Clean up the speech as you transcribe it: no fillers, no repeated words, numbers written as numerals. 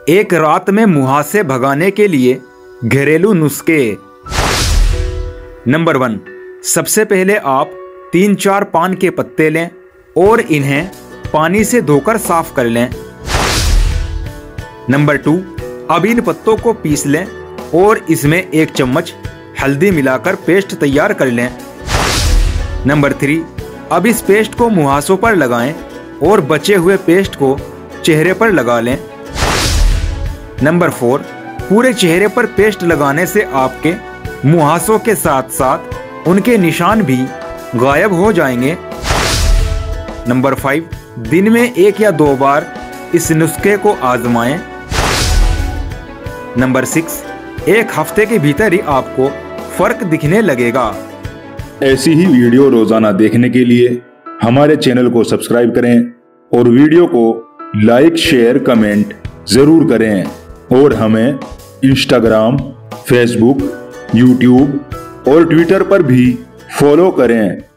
एक रात में मुहासे भगाने के लिए घरेलू नुस्खे। नंबर 1, सबसे पहले आप 3-4 पान के पत्ते लें और इन्हें पानी से धोकर साफ कर लें। नंबर 2, अब इन पत्तों को पीस लें और इसमें 1 चम्मच हल्दी मिलाकर पेस्ट तैयार कर लें। नंबर 3, अब इस पेस्ट को मुहासों पर लगाएं और बचे हुए पेस्ट को चेहरे पर लगा लें। नंबर 4, पूरे चेहरे पर पेस्ट लगाने से आपके मुहासों के साथ साथ उनके निशान भी गायब हो जाएंगे। नंबर 5, दिन में 1 या 2 बार इस नुस्खे को आजमाएं। नंबर 6, 1 हफ्ते के भीतर ही आपको फर्क दिखने लगेगा। ऐसी ही वीडियो रोजाना देखने के लिए हमारे चैनल को सब्सक्राइब करें और वीडियो को लाइक, शेयर, कमेंट जरूर करें और हमें इंस्टाग्राम, फेसबुक, यूट्यूब और ट्विटर पर भी फॉलो करें।